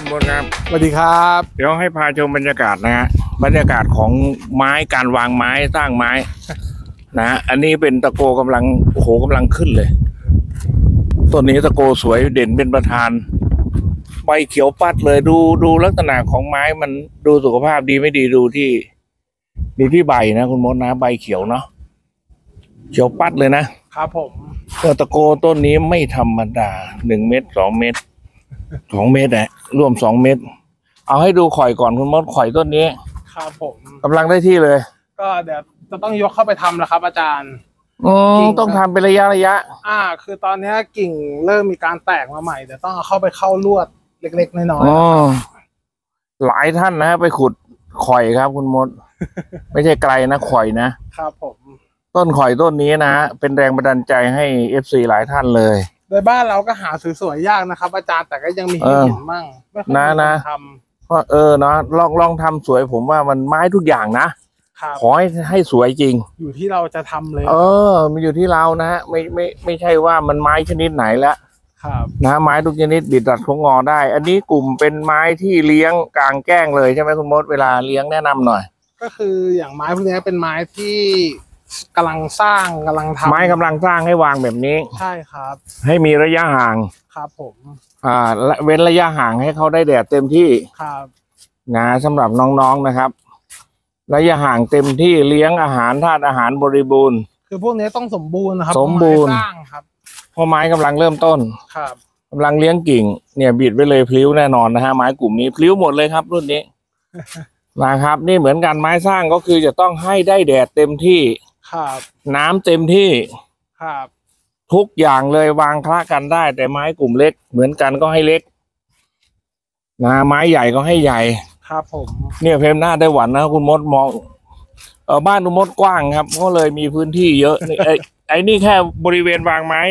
คุณบนครับสวัสดีครับเดี๋ยวให้พาชมบรรยากาศนะฮะบรรยากาศของไม้การวางไม้สร้างไม้นะอันนี้เป็นตะโกกำลังโอ้โหกำลังขึ้นเลยต้นนี้ตะโกสวยเด่นเป็นประธานใบเขียวปัดเลยดูลักษณะของไม้มันดูสุขภาพดีไม่ดีดูที่ใบนะคุณมดนะใบเขียวเนาะเขียวปัดเลยนะครับผมตะโกต้นนี้ไม่ธรรมดา1 เมตร 2 เมตร2 เมตรร่วม2 เมตรเอาให้ดูข่อยก่อนคุณมดข่อยต้นนี้ครับผมกำลังได้ที่เลยก็เดี๋ยวจะต้องยกเข้าไปทำแล้วครับอาจารย์ต้องทำเป็นระยะคือตอนนี้กิ่งเริ่มมีการแตกมาใหม่เดี๋ยวต้องเอาเข้าไปเข้าลวดเล็กๆน้อยๆหลายท่านนะไปขุดข่อยครับคุณมด ไม่ใช่ไกลนะข่อยนะครับผมต้นข่อยต้นนี้นะเป็นแรงบันดาลใจให้FCหลายท่านเลยโดยบ้านเราก็หาสวยๆยากนะครับอาจารย์แต่ก็ยังมีให้เห็นมั่งไม่ค่อยมีคนทำเพราะเนาะลองทำสวยผมว่ามันไม้ทุกอย่างนะขอให้สวยจริงอยู่ที่เราจะทำเลยมันอยู่ที่เรานะฮะไม่ใช่ว่ามันไม้ชนิดไหนแล้วนะไม้ทุกชนิดบิดดัดโค้งงอได้อันนี้กลุ่มเป็นไม้ที่เลี้ยงกลางแจ้งเลยใช่ไหมคุณมดเวลาเลี้ยงแนะนำหน่อยก็คืออย่างไม้พวกนี้เป็นไม้ที่กำลังสร้างกำลังทำไม้กำลังสร้างให้วางแบบนี้ใช่ครับให้มีระยะห่างครับผมเว้นระยะห่างให้เขาได้แดดเต็มที่ครับนะสำหรับน้องๆนะครับระยะห่างเต็มที่เลี้ยงอาหารธาตุอาหารบริบูรณ์คือพวกนี้ต้องสมบูรณ์นะครับสมบูรณ์ครับเพราะไม้กำลังเริ่มต้นครับกำลังเลี้ยงกิ่งเนี่ยบิดไว้เลยพลิ้วแน่นอนนะฮะไม้กลุ่มนี้พลิ้วหมดเลยครับรุ่นนี้ นะครับนี่เหมือนกันไม้สร้างก็คือจะต้องให้ได้แดดเต็มที่ครับน้ำเต็มที่ครับทุกอย่างเลยวางคละกันได้แต่ไม้กลุ่มเล็กเหมือนกันก็ให้เล็กนะไม้ใหญ่ก็ให้ใหญ่ครับผมเนี่ยเพมหน้าได้หวันนะคุณมดมองบ้านคุณมดกว้างครับก็เลยมีพื้นที่เยอะไอ้นี่แค่บริเวณวางไม้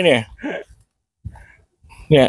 เนี่ย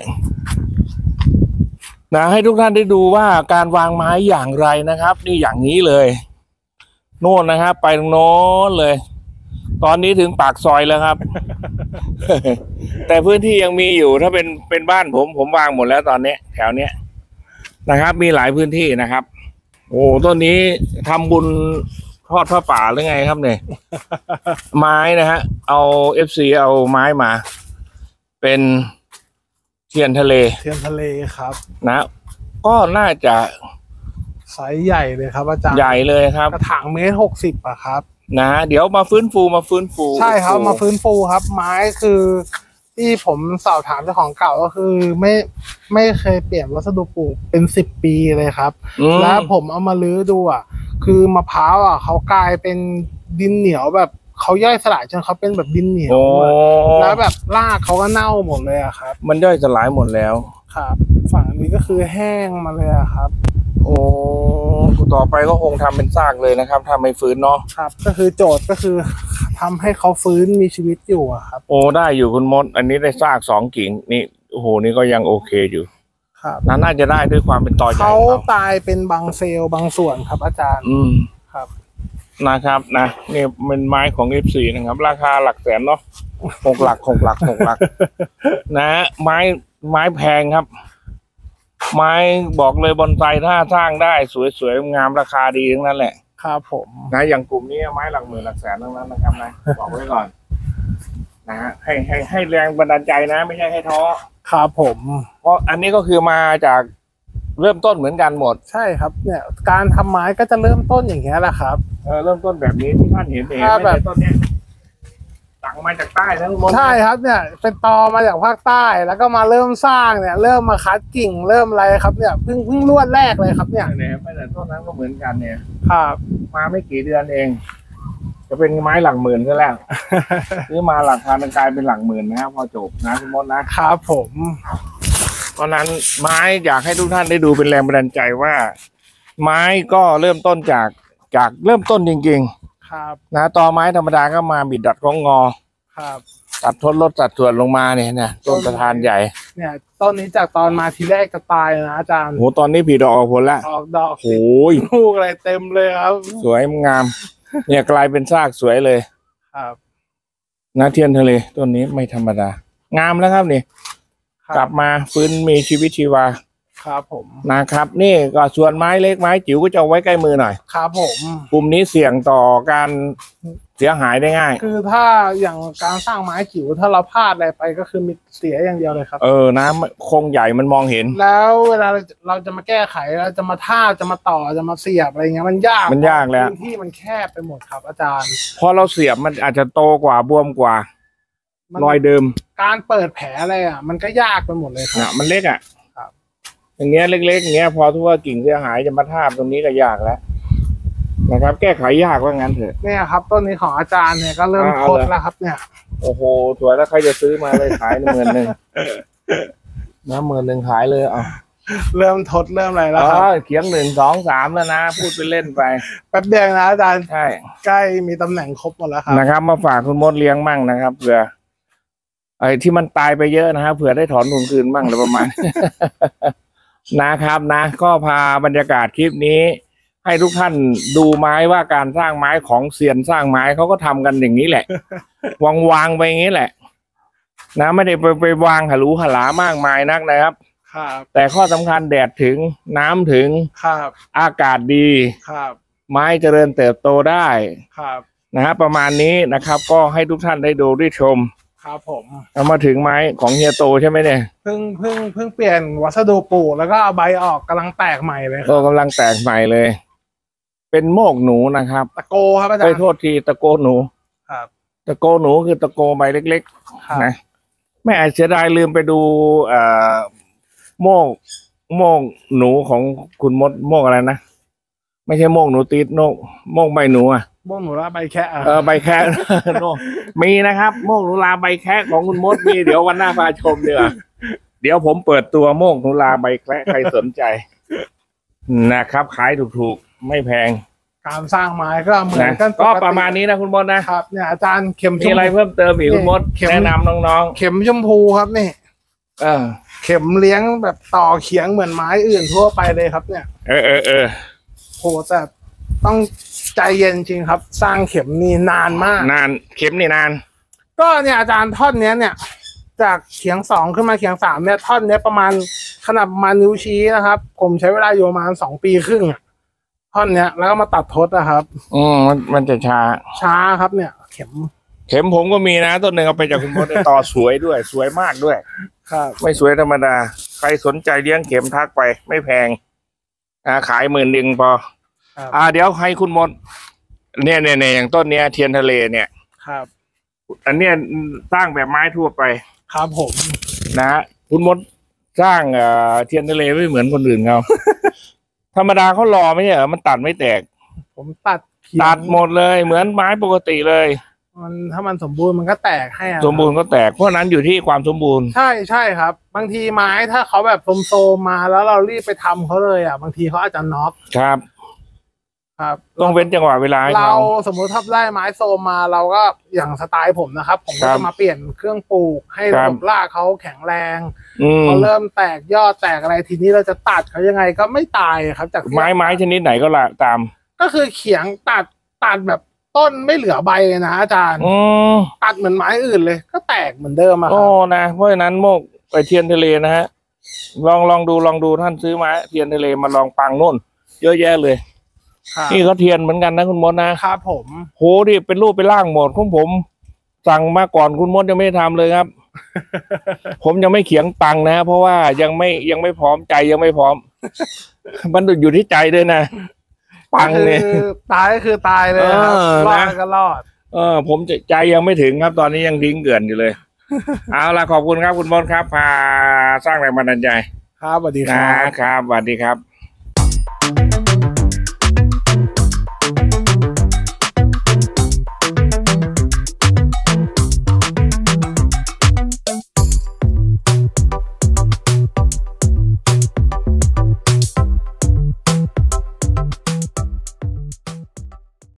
นะให้ทุกท่านได้ดูว่าการวางไม้อย่างไรนะครับนี่อย่างนี้เลยโน่นนะครับไปตรงโน้นเลยตอนนี้ถึงปากซอยแล้วครับ แต่พื้นที่ยังมีอยู่ถ้าเป็นบ้านผมวางหมดแล้วตอนนี้แถวเนี้ยนะครับมีหลายพื้นที่นะครับโอ้ต้นนี้ทำบุญทอดผ้าป่าหรือไงครับเนี่ยไม้นะฮะเอา FC เอาไม้มาเป็นเทียนทะเลครับนะก็น่าจะไซส์ใหญ่เลยครับอาจารย์ใหญ่เลยครับกระถาง1.60 อะครับนะเดี๋ยวมาฟื้นฟูใช่ครับมาฟื้นฟูครับไม้คือที่ผมสอบถามเจ้าของเก่าก็คือไม่เคยเปลี่ยนวัสดุปลูกเป็น10 ปีเลยครับแล้วผมเอามาลื้อดูอ่ะคือมะพร้าวอ่ะเขากลายเป็นดินเหนียวแบบเขาย่อยสลายจนเขาเป็นแบบดินเหนียวแล้วแบบรากเขาก็เน่าหมดเลยอะครับมันย่อยสลายหมดแล้วครับฝั่งนี้ก็คือแห้งมาเลยอะครับโอ้ต่อไปก็คงทำเป็นซากเลยนะครับทำให้ฟื้นเนาะครับก็คือโจทย์ก็คือทำให้เขาฟื้นมีชีวิตอยู่อะครับโอ้ได้อยู่คุณมดอันนี้ได้ซาก2 กิ่งนี่โอ้โหนี่ก็ยังโอเคอยู่ครับน่าจะได้ด้วยความเป็นตอใหญ่เขาตายเป็นบางเซลล์บางส่วนครับอาจารย์ครับนะครับนะนี่เป็นไม้ของ F4 นะครับราคาหลักแสนเนาะ6 หลักนะไม้แพงครับไม้บอกเลยบอนไซถ้าสร้างได้สวยๆงามราคาดีทั้งนั้นแหละครับผมนะอย่างกลุ่มนี้ไม้หลักหมื่นหลักแสนทั้งนั้นนะครับนะบอกไว้ก่อนนะให้แรงบันดาลใจนะไม่ใช่ให้ท้อครับผมเพราะอันนี้ก็คือมาจากเริ่มต้นเหมือนกันหมดใช่ครับเนี่ยการทำไม้ก็จะเริ่มต้นอย่างเงี้ยแหละครับเริ่มต้นแบบนี้ที่ท่านเห็นไม่ใช่ต้นเนี้ยสั่งมาจากใต้ทั้งหมดใช่ครับเนี่ยเป็นตอมาจากภาคใต้แล้วก็มาเริ่มสร้างเนี่ยเริ่มมาคัดกิ่งเริ่มอะไรครับเนี่ยเพิ่งรวดแรกเลยครับเนี่ยไม่แต่ต้นนั้นก็เหมือนกันเนี่ยครับมาไม่กี่เดือนเองจะเป็นไม้หลักหมื่นซะแล้วซื้อมาหลักพันกลายเป็นหลักหมื่นนะครับพอจบนะคุณมดนะครับผมเพราะนั้นไม้อยากให้ทุกท่านได้ดูเป็นแรงบันดาลใจว่าไม้ก็เริ่มต้นจากเริ่มต้นจริงๆครับนะตอไม้ธรรมดาก็มาบิดดัดของงอครับตัดทดลดตัดส่วนลงมาเนี่ยนะต้นประธานใหญ่เนี่ยต้นนี้จากตอนมาทีแรกจะตายนะอาจารย์โหตอนนี้ผีดอกออกผลแล้วออกดอกโอ้ยลูกอะไรเต็มเลยครับสวยงามเนี่ยกลายเป็นซากสวยเลยครับนะเทียนทะเลต้นนี้ไม่ธรรมดางามแล้วครับนี่กลับมาฟื้นมีชีวิตชีวาครับผมนะครับ นี่ก็ส่วนไม้เล็กไม้จิ๋วก็จะเอาไว้ใกล้มือหน่อยครับผมกลุ่มนี้เสี่ยงต่อการเสียหายได้ง่ายคือถ้าอย่างการสร้างไม้จิ๋วถ้าเราพลาดอะไรไปก็คือมีเสียอย่างเดียวเลยครับน้ำโครงใหญ่มันมองเห็นแล้วเวลาเราจะมาแก้ไขเราจะมาท่าบจะมาต่อจะมาเสียบอะไรเงี้ยมันยากมันยากแล้วพื้นที่มันแคบไปหมดครับอาจารย์พอเราเสียบมันอาจจะโตกว่าบวมกว่ามันรอยเดิมการเปิดแผลอะไรอ่ะมันก็ยากไปหมดเลยครันะบมันเล็กอ่ะครับอย่างเงี้ยเล็กๆอย่างเงี้ยพอทุกว่ากิ่งเสียหายจะมาทาบตรงนี้ก็ยากแล้วนะครับ แก้ไขยากว่างั้นเถอะเนี่ยครับต้นนี้ของอาจารย์เนี่ยก็เริ่มเอาทดเลยแล้วครับเนี่ยโอ้โหสวยแล้วใครจะซื้อมาเลยขาย10,000นะ10,000ขายเลยอ่ะเริ่มทดเริ่มอะไรแล้วอ๋ครับอเขียง1 2 3แล้วนะพูดไปเล่นไปแป๊บเดียวนะอาจารย์ใช่ใกล้มีตำแหน่งครบหมดแล้วครับนะครับ มาฝากคุณมดเลี้ยงมั่งนะครับเผื่อไอ้ที่มันตายไปเยอะนะครับเผื่อได้ถอนทุนคืนมั่งอะไรประมาณ นะครับนะ ก็พาบรรยากาศคลิปนี้ ให้ทุกท่านดูไม้ว่าการสร้างไม้ของเซียนสร้างไม้เขาก็ทำกันอย่างนี้แหละ วางไปอย่างนี้แหละ นะไม่ได้ไปวางหรูหรามากมายนักนะครับครับแต่ข้อสำคัญแดดถึงน้ำถึงครับอากาศดีครับไม้เจริญเติบโตได้ครับนะครับประมาณนี้นะครับ ก็ให้ทุกท่านได้ดูได้ชมครับผมเอามาถึงไม้ของเฮียโตใช่ไหมเนี่ยเพิ่งเปลี่ยนวัสดุปลูกแล้วก็เอาใบออกกำลังแตกใหม่เลยคก็รับกำลังแตกใหม่เลย เป็นโมกหนูนะครับตะโกครับอาจารไปย์โทษทีตะโกหนูครับตะโกหนูคือตะโกใบเล็กครับๆนะไม่อาจเสียดายลืมไปดูโมกหนูของคุณมดโมกอะไรนะไม่ใช่โมกหนูตีดโมกใบหนูอ่ะบ้วงหนูละใบแค่อะใบแคะ โน่มีนะครับ โมกหนูลาใบแคะของคุณมดมีเดี๋ยววันหน้าพาชมดีกว่าเดี๋ยวผมเปิดตัวโมกหนูลาใบแคะใครสนใจนะครับ ขายถูกๆไม่แพงการสร้างไม้ก็เหมือนนะกันก็ประมาณนี้นะคุณมดนะครับเนี่ยอาจารย์เข็มชมีมอะไรพูเพิ่มเติมอีกคุณมดเข็มแนะนำน้องเข็มชมพูครับนี่ๆเข็มเลี้ยงแบบต่อเขียงเหมือนไม้อื่นทั่วไปเลยครับเนี่ยเออโหแต่ต้องใจเย็นจริงครับ สร้างเข็มนี่นานมากนานเข็มนี่นานก็เนี่ยอาจารย์ท่อนเนี้ยเนี่ย จากเขียง2ขึ้นมาเขียง3เนี่ยท่อนเนี้ยประมาณขนาดประมาณนิ้วชี้นะครับ ผมใช้เวลาอยู่ประมาณ2 ปีครึ่งอะท่อนเนี้ยแล้วก็มาตัดทดนะครับมันจะช้าช้าครับเนี่ย เข็มผมก็มีนะต้นหนึ่งเอาไปจากคุณมดต่อสวยด้วย สวยมากด้วยครับไม่สวยธรรมดา ใครสนใจเลี้ยงเข็มทักไป ไม่แพงขาย10,000พอครับเดี๋ยวให้คุณมด เนี่ยอย่างต้นเนี้ยเทียนทะเลเนี่ยครับอันเนี้ยสร้างแบบไม้ทั่วไปครับผมนะคุณมดสร้างเทียนทะเลไม่เหมือนคนอื่นเขา ธรรมดาเขารอไม่ใช่เหรอมันตัดไม่แตกผมตัดเขียงตัดหมดเลยเหมือนไม้ปกติเลยถ้ามันสมบูรณ์มันก็แตกให้อะสมบูรณ์ก็แตกเพราะนั้นอยู่ที่ความสมบูรณ์ใช่ครับ บางทีไม้ถ้าเขาแบบโซมๆมาแล้วเรารีบไปทำเขาเลยอ่ะบางทีเขาอาจจะน็อกครับครับต้องเว้นจังหวะเวลาให้เราเขาสมมุติถ้าได้ไม้โซมมาเราก็อย่างสไตล์ผมนะครับ ผมก็ครับจะมาเปลี่ยนเครื่องปลูกให้ครัระบบบรากเขาแข็งแรงอืมเขาเริ่มแตกยอดแตกอะไรทีนี้เราจะตัดเขายังไงก็ไม่ตายครับจากที่ไม้ชนิดไหนก็ละตามก็คือเขียงตัดแบบต้นไม่เหลือใบเลยนะอาจารย์อืมตัดเหมือนไม้อื่นเลย ก็แตกเหมือนเดิมอะคโอ้รับนะเพราะฉะนั้นโมกไปเทียนทะเลนะฮะลองดูท่านซื้อไม้เทียนทะเลมาลองปังโน่น เยอะแยะเลยครับนี่เขาเทียนเหมือนกันนะคุณมดนะครับผมโหดิเป็นรูปเป็นร่างหมดของผม สั่งมาก่อนคุณมดยังไม่ได้ทำเลยครับ ผมยังไม่เขียงตังค์นะเพราะว่ายังไม่พร้อมใจยังไม่พร้อม มันอยู่ที่ใจด้วยนะปังเนี่ยคือตายก็คือตายเลยครับเออรอนะดก็รอดผมใจยังไม่ถึงครับ ตอนนี้ยังทิ้งเกลื่อนอยู่เลย เอาล่ะขอบคุณครับคุณมดครับ พาสร้างแรงบันดาลใจครับสวัสดีคนะรับครับสวัสดีครับ